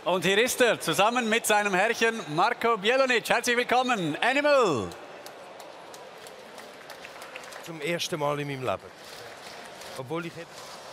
Und hier ist er, zusammen mit seinem Herrchen Marko Bjelonic. Herzlich willkommen, Animal! Zum ersten Mal in meinem Leben. Obwohl ich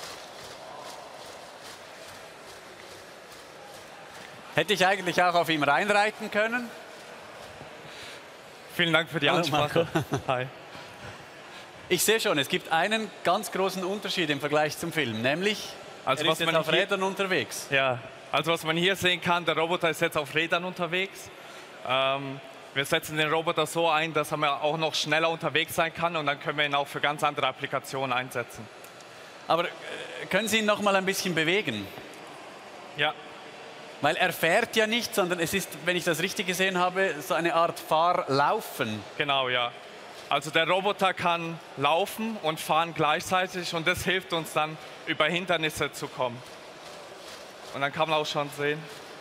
Hätte ich eigentlich auch auf ihm reinreiten können? Vielen Dank für die Ansprache. Hi. Ich sehe schon, es gibt einen ganz großen Unterschied im Vergleich zum Film, nämlich Also er ist jetzt auf Rädern unterwegs. Ja, also was man hier sehen kann, der Roboter ist jetzt auf Rädern unterwegs. Wir setzen den Roboter so ein, dass er auch noch schneller unterwegs sein kann und dann können wir ihn auch für ganz andere Applikationen einsetzen. Aber können Sie ihn noch mal ein bisschen bewegen? Ja. Weil er fährt ja nicht, sondern es ist, wenn ich das richtig gesehen habe, so eine Art Fahrlaufen. Genau, ja. Also der Roboter kann laufen und fahren gleichzeitig und das hilft uns dann, über Hindernisse zu kommen. Und dann kann man auch schon sehen.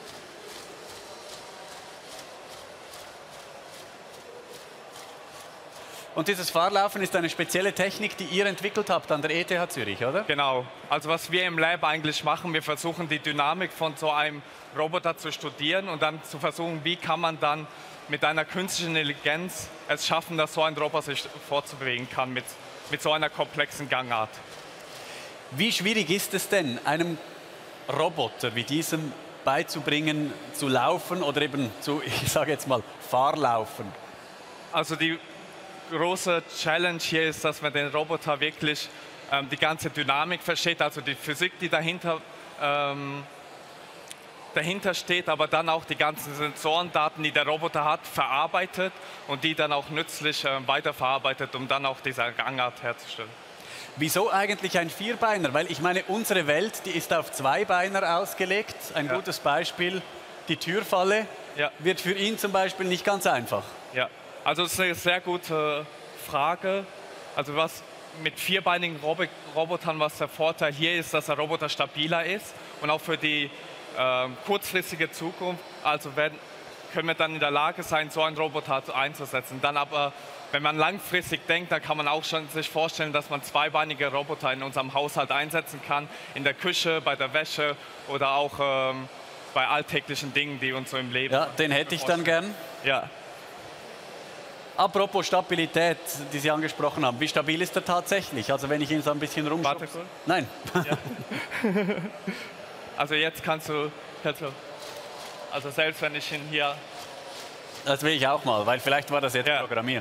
Und dieses Fahrlaufen ist eine spezielle Technik, die ihr entwickelt habt an der ETH Zürich, oder? Genau. Also was wir im Lab eigentlich machen, wir versuchen die Dynamik von so einem Roboter zu studieren und dann zu versuchen, wie kann man dann mit einer künstlichen Intelligenz es schaffen, dass so ein Roboter sich fortzubewegen kann mit so einer komplexen Gangart. Wie schwierig ist es denn, einem Roboter wie diesem beizubringen, zu laufen oder eben zu, ich sage jetzt mal, Fahrlaufen? Also die große Challenge hier ist, dass man den Roboter wirklich die ganze Dynamik versteht, also die Physik, die dahinter steht, aber dann auch die ganzen Sensorendaten, die der Roboter hat, verarbeitet und die dann auch nützlich weiterverarbeitet, um dann auch diese Gangart herzustellen. Wieso eigentlich ein Vierbeiner? Weil ich meine, unsere Welt, die ist auf Zweibeiner ausgelegt. Ein gutes Beispiel, die Türfalle, wird für ihn zum Beispiel nicht ganz einfach. Ja, also das ist eine sehr gute Frage. Also was mit vierbeinigen Robotern, was der Vorteil hier ist, dass der Roboter stabiler ist und auch für die kurzfristige Zukunft, also können wir dann in der Lage sein, so einen Roboter einzusetzen. Dann aber, wenn man langfristig denkt, dann kann man auch schon sich vorstellen, dass man zweibeinige Roboter in unserem Haushalt einsetzen kann, in der Küche, bei der Wäsche oder auch bei alltäglichen Dingen, die uns so im Leben. Ja, den hätte ich dann gern. Ja. Apropos Stabilität, die Sie angesprochen haben, wie stabil ist er tatsächlich? Also wenn ich ihn so ein bisschen rumschubse. Warte kurz. Nein. Ja. Also jetzt kannst du, also selbst wenn ich ihn hier... Das will ich auch mal, weil vielleicht war das jetzt Programmieren.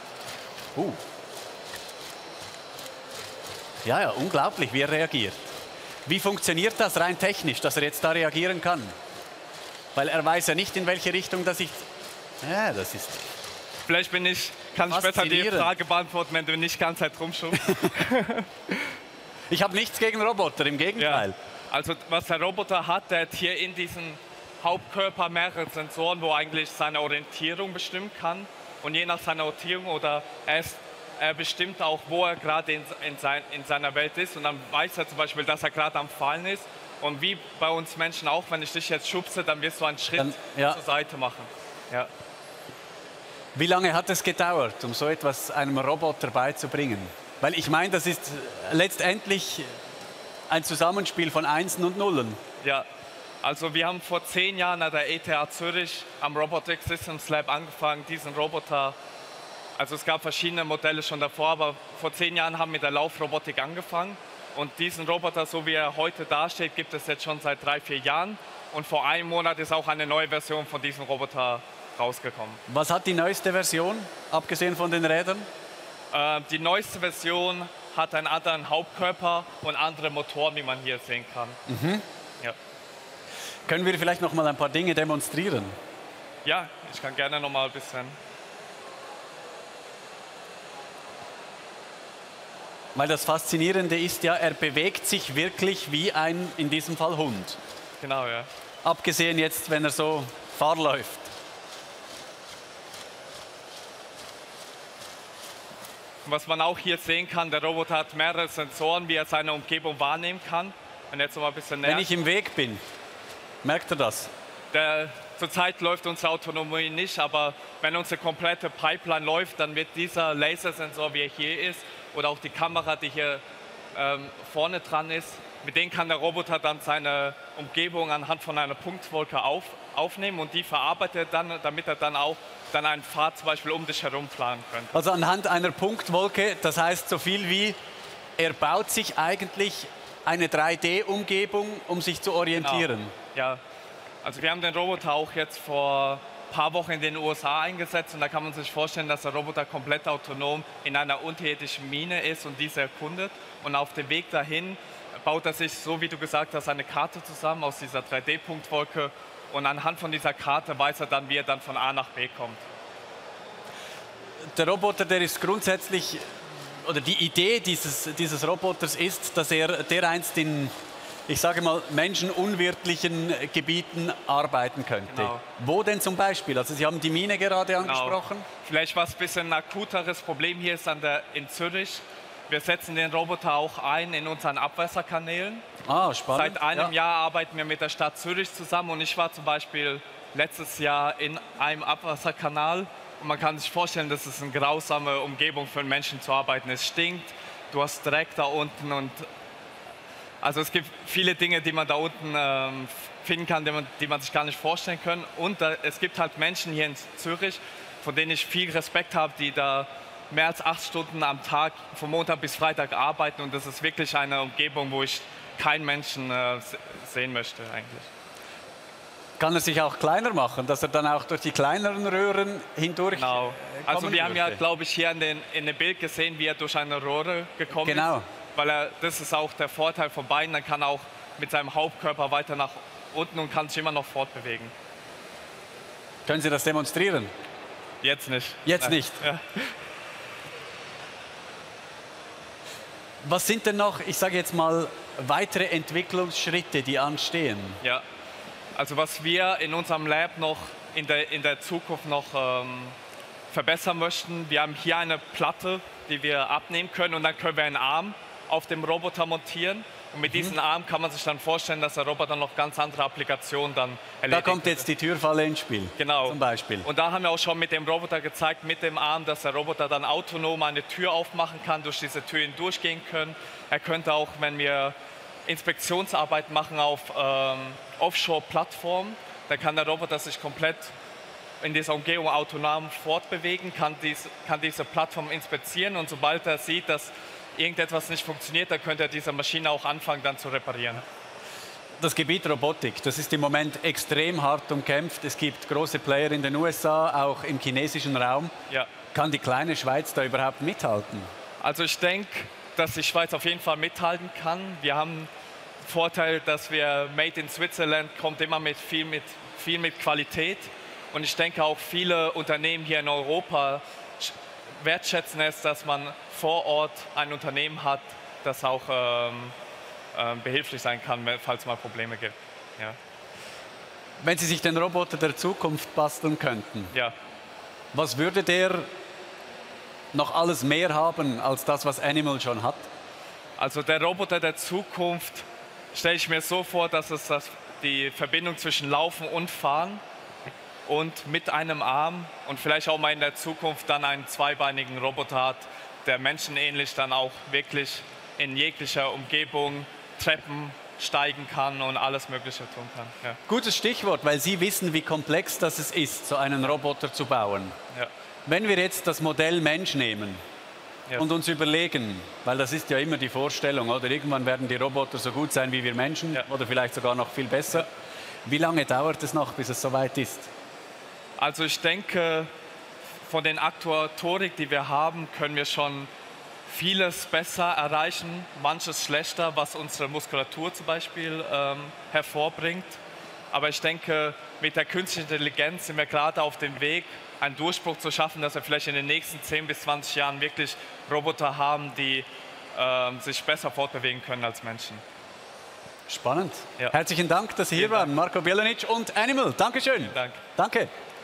Ja, unglaublich, wie er reagiert. Wie funktioniert das rein technisch, dass er jetzt da reagieren kann? Weil er weiß ja nicht, in welche Richtung das ich... Ja, das ist... Vielleicht kann ich besser die Frage beantworten, wenn du nicht die ganze Zeit rumschubst. Ich habe nichts gegen Roboter, im Gegenteil. Ja. Also was der Roboter hat, der hat hier in diesem Hauptkörper mehrere Sensoren, wo eigentlich seine Orientierung bestimmen kann. Und je nach seiner Orientierung oder er bestimmt auch, wo er gerade in seiner Welt ist. Und dann weiß er zum Beispiel, dass er gerade am Fallen ist. Und wie bei uns Menschen auch, wenn ich dich jetzt schubse, dann wirst du einen Schritt zur Seite machen. Ja. Wie lange hat es gedauert, um so etwas einem Roboter beizubringen? Weil ich meine, das ist letztendlich ein Zusammenspiel von Einsen und Nullen. Ja, also wir haben vor 10 Jahren an der ETH Zürich am Robotic Systems Lab angefangen, diesen Roboter, also es gab verschiedene Modelle schon davor, aber vor 10 Jahren haben wir mit der Laufrobotik angefangen. Und diesen Roboter, so wie er heute dasteht, gibt es jetzt schon seit 3-4 Jahren. Und vor einem Monat ist auch eine neue Version von diesem Roboter rausgekommen. Was hat die neueste Version, abgesehen von den Rädern? Die neueste Version hat einen anderen Hauptkörper und andere Motoren, wie man hier sehen kann. Mhm. Ja. Können wir vielleicht noch mal ein paar Dinge demonstrieren? Ja, ich kann gerne noch mal ein bisschen. Weil das Faszinierende ist ja, er bewegt sich wirklich wie ein, in diesem Fall, Hund. Genau, ja. Abgesehen jetzt, wenn er so Fahr läuft. Was man auch hier sehen kann, der Roboter hat mehrere Sensoren, wie er seine Umgebung wahrnehmen kann. Und jetzt noch mal ein bisschen näher. Wenn ich im Weg bin, merkt er das? Zurzeit läuft unsere Autonomie nicht, aber wenn unsere komplette Pipeline läuft, dann wird dieser Lasersensor, wie er hier ist, oder auch die Kamera, die hier vorne dran ist, Mit denen kann der Roboter dann seine Umgebung anhand von einer Punktwolke aufnehmen und die verarbeitet er dann, damit er dann auch einen Pfad zum Beispiel um dich herum planen könnte. Also anhand einer Punktwolke, das heißt so viel wie, er baut sich eigentlich eine 3D-Umgebung, um sich zu orientieren. Genau. Ja, also wir haben den Roboter auch jetzt vor ein paar Wochen in den USA eingesetzt und da kann man sich vorstellen, dass der Roboter komplett autonom in einer unterirdischen Mine ist und diese erkundet. Und auf dem Weg dahin baut er sich, so wie du gesagt hast, eine Karte zusammen aus dieser 3D-Punktwolke und anhand von dieser Karte weiß er dann, wie er dann von A nach B kommt. Der Roboter, der ist grundsätzlich, oder die Idee dieses Roboters ist, dass er dereinst in, ich sage mal, menschenunwirtlichen Gebieten arbeiten könnte. Genau. Wo denn zum Beispiel? Also Sie haben die Mine gerade angesprochen. Genau. Vielleicht was ein bisschen ein akuteres Problem hier ist in Zürich. Wir setzen den Roboter auch ein in unseren Abwasserkanälen. Ah, spannend. Seit einem Jahr arbeiten wir mit der Stadt Zürich zusammen und ich war zum Beispiel letztes Jahr in einem Abwasserkanal und man kann sich vorstellen, das ist eine grausame Umgebung für einen Menschen zu arbeiten. Es stinkt, du hast Dreck da unten und also es gibt viele Dinge, die man da unten finden kann, die man sich gar nicht vorstellen kann. Und es gibt halt Menschen hier in Zürich, von denen ich viel Respekt habe, die da mehr als 8 Stunden am Tag von Montag bis Freitag arbeiten und das ist wirklich eine Umgebung, wo ich keinen Menschen sehen möchte eigentlich. Kann er sich auch kleiner machen, dass er dann auch durch die kleineren Röhren hindurch Genau. Also wir haben ja, würde? glaube ich, hier in dem Bild gesehen, wie er durch eine Röhre gekommen Genau. ist. Weil das ist auch der Vorteil von beiden, er kann auch mit seinem Hauptkörper weiter nach unten und kann sich immer noch fortbewegen. Können Sie das demonstrieren? Jetzt nicht. Jetzt Nein. nicht. Ja. Was sind denn noch, ich sage jetzt mal, weitere Entwicklungsschritte, die anstehen? Ja, also was wir in unserem Lab noch in der Zukunft noch verbessern möchten, wir haben hier eine Platte, die wir abnehmen können und dann können wir einen Arm auf dem Roboter montieren. Und mit diesem Arm kann man sich dann vorstellen, dass der Roboter noch ganz andere Applikationen dann erledigt. Da kommt jetzt die Türfalle ins Spiel, genau. zum Beispiel. Und da haben wir auch schon mit dem Roboter gezeigt, mit dem Arm, dass der Roboter dann autonom eine Tür aufmachen kann, durch diese Tür hindurchgehen können. Er könnte auch, wenn wir Inspektionsarbeit machen auf Offshore-Plattformen, dann kann der Roboter sich komplett in dieser Umgebung autonom fortbewegen, kann diese Plattform inspizieren und sobald er sieht, dass irgendetwas nicht funktioniert, dann könnte er diese Maschine auch anfangen dann zu reparieren. Das Gebiet Robotik, das ist im Moment extrem hart umkämpft. Es gibt große Player in den USA, auch im chinesischen Raum. Ja. Kann die kleine Schweiz da überhaupt mithalten? Also ich denke, dass die Schweiz auf jeden Fall mithalten kann. Wir haben den Vorteil, dass wir Made in Switzerland kommt immer mit viel mit Qualität. Und ich denke auch viele Unternehmen hier in Europa wertschätzen es, dass man vor Ort ein Unternehmen hat, das auch behilflich sein kann, falls es mal Probleme gibt. Ja. Wenn Sie sich den Roboter der Zukunft basteln könnten, Ja. was würde der noch alles mehr haben als das, was Animal schon hat? Also der Roboter der Zukunft stelle ich mir so vor, dass es die Verbindung zwischen Laufen und Fahren und mit einem Arm und vielleicht auch mal in der Zukunft dann einen zweibeinigen Roboter hat, der menschenähnlich dann auch wirklich in jeglicher Umgebung Treppen steigen kann und alles Mögliche tun kann. Ja. Gutes Stichwort, weil Sie wissen, wie komplex das ist, so einen Roboter zu bauen. Ja. Wenn wir jetzt das Modell Mensch nehmen Ja. und uns überlegen, weil das ist ja immer die Vorstellung, oder irgendwann werden die Roboter so gut sein wie wir Menschen Ja. oder vielleicht sogar noch viel besser. Wie lange dauert es noch, bis es soweit ist? Also ich denke, von den Aktuatorik, die wir haben, können wir schon vieles besser erreichen, manches schlechter, was unsere Muskulatur zum Beispiel hervorbringt. Aber ich denke, mit der künstlichen Intelligenz sind wir gerade auf dem Weg, einen Durchbruch zu schaffen, dass wir vielleicht in den nächsten 10 bis 20 Jahren wirklich Roboter haben, die sich besser fortbewegen können als Menschen. Spannend. Ja. Herzlichen Dank, dass Sie hier Vielen Dank. waren. Marko Bielenic und Animal. Dankeschön. Dank. Danke.